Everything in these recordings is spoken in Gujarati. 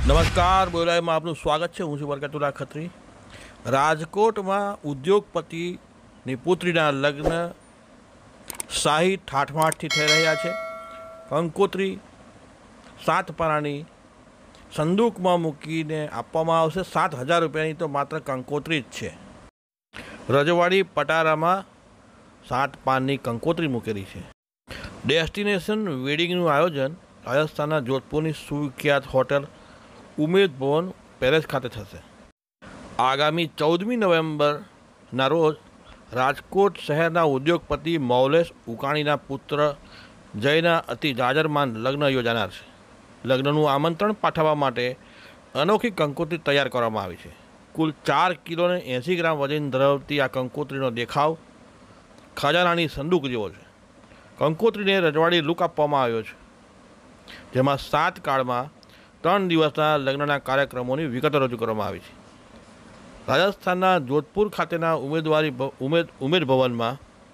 नमस्कार बोलाय में आपનું સ્વાગત છે। હું છું બરકતુલ્લા ખત્રી। રાજકોટમાં ઉદ્યોગપતિની પુત્રીના લગ્ન શાહી ઠાઠમાઠથી થઈ રહ્યા છે। કંકોત્રી 7 પાનાની સંદૂકમાં મૂકીને આપવામાં આવશે। 7,000 રૂપિયાની તો માત્ર કંકોત્રી જ છે। રજવાડી પટારામાં 7 પાનની કંકોત્રી મૂકેલી છે। ડેસ્ટિનેશન વેડિંગનું આયોજન રાજસ્થાનના જોધપુરની સુવિખ્યાત હોટલ ઉમેદ ભવન પેલેસ ખાતે થશે। આગામી 14મી નવેમ્બરના રોજ રાજકોટ શહેરના ઉદ્યોગપતિ મૌલેશ ઉકાણીના પુત્ર જયના અતિ જાજરમાન લગ્ન યોજાનાર છે। લગ્નનું આમંત્રણ પાઠવવા માટે અનોખી કંકોત્રી તૈયાર કરવામાં આવી છે। કુલ 4 કિલો અને 80 ગ્રામ વજન ધરાવતી આ કંકોત્રીનો દેખાવ ખજાનાની સંદૂક જેવો છે। કંકોત્રીને રજવાડી લુક આપવામાં આવ્યો છે, જેમાં 7 કાળમાં 3 દિવસના લગ્નના કાર્યક્રમોની વિગતો રજૂ કરવામાં આવી છે। રાજસ્થાનના જોધપુર ખાતેના ઉમેદ ભવનમાં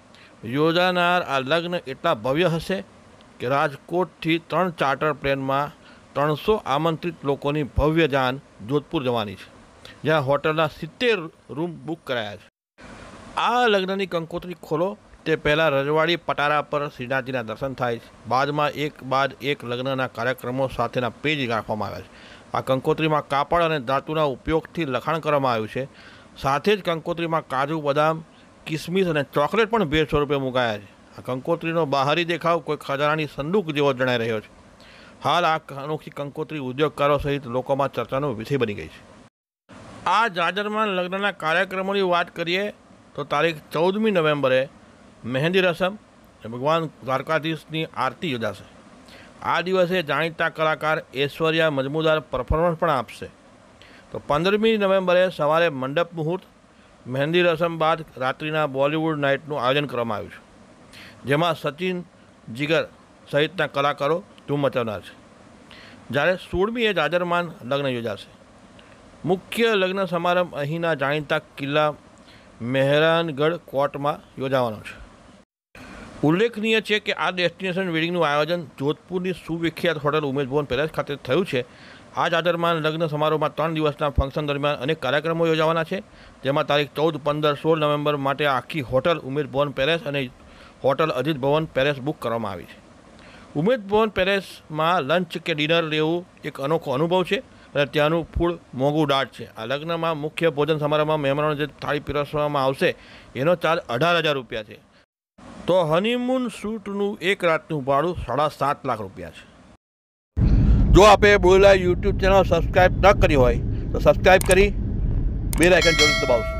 યોજાનાર આ લગ્ન એટલા ભવ્ય હશે કે રાજકોટથી 3 ચાર્ટર પ્લેનમાં 300 આમંત્રિત લોકોની ભવ્ય જાન જોધપુર જવાની છે, જ્યાં હોટલના 70 રૂમ બુક કરાયા છે। આ લગ્નની કંકોત્રી ખોલો તે પહેલાં રજવાડી પટારા પર શ્રીનાથજીના દર્શન થાય છે। બાદમાં એક બાદ એક લગ્નના કાર્યક્રમો સાથેના પેજ રાખવામાં આવ્યા છે। આ કંકોત્રીમાં કાપડ અને ધાતુના ઉપયોગથી લખાણ કરવામાં આવ્યું છે। સાથે જ કંકોત્રીમાં કાજુ, બદામ, કિસમિસ અને ચોકલેટ પણ ભેટ સ્વરૂપે મુકાયા છે। આ કંકોત્રીનો બહારી દેખાવ કોઈ ખજાનાની સંદૂક જેવો જણાઈ રહ્યો છે। હાલ આ અનોખી કંકોત્રી ઉદ્યોગકારો સહિત લોકોમાં ચર્ચાનો વિષય બની ગઈ છે। આ જાજરમાન લગ્નના કાર્યક્રમોની વાત કરીએ તો તારીખ 14મી નવેમ્બરે મહેંદી રસમ અને ભગવાન દ્વારકાધીશની આરતી યોજાશે। આ દિવસે જાણીતા કલાકાર ઐશ્વર્યા મજમુદાર પરફોર્મન્સ પણ આપશે। તો 15મી નવેમ્બરે સવારે મંડપ મુહૂર્ત, મહેંદી રસમ બાદ રાત્રિના બોલિવૂડ નાઇટનું આયોજન કરવામાં આવ્યું છે, જેમાં સચિન, જીગર સહિતના કલાકારો ધૂમ મચાવનાર છે। જ્યારે 16મીએ જાજરમાન લગ્ન યોજાશે। મુખ્ય લગ્ન સમારંભ અહીંના જાણીતા કિલ્લા મહેરાનગઢ કોર્ટમાં યોજાવાનો છે। ઉલ્લેખનીય છે કે આ ડેસ્ટિનેશન વેડિંગનું આયોજન જોધપુરની સુવિખ્યાત હોટલ ઉમેદ ભવન પેલેસ ખાતે થયું છે। આ જાજરમાન લગ્ન સમારોહમાં 3 દિવસના ફંક્શન દરમિયાન અનેક કાર્યક્રમો યોજાવાના છે, જેમાં તારીખ 14, 15, 16 નવેમ્બર માટે આખી હોટલ ઉમેદ ભવન પેલેસ અને hotel Ajit Bhawan palace book કરવામાં આવી છે। ઉમેદ ભવન પેલેસમાં લંચ કે ડિનર લેવું એક અનોખો અનુભવ છે અને ત્યાંનું ફૂડ મોંઘું દાટ છે। આ લગ્નમાં મુખ્ય ભોજન સમારંભમાં મહેમાનોને જે થાળી પીરસવામાં આવશે એનો ચાર્જ 18,000 રૂપિયા છે। તો હનીમૂન શૂટનું એક રાતનું ભાડું 7.5 લાખ રૂપિયા છે। જો આપે બોલાય યુટ્યુબ ચેનલ સબસ્ક્રાઈબ ન કરી હોય તો સબસ્ક્રાઈબ કરી બેલ આઇકન જરૂર દબાવશો।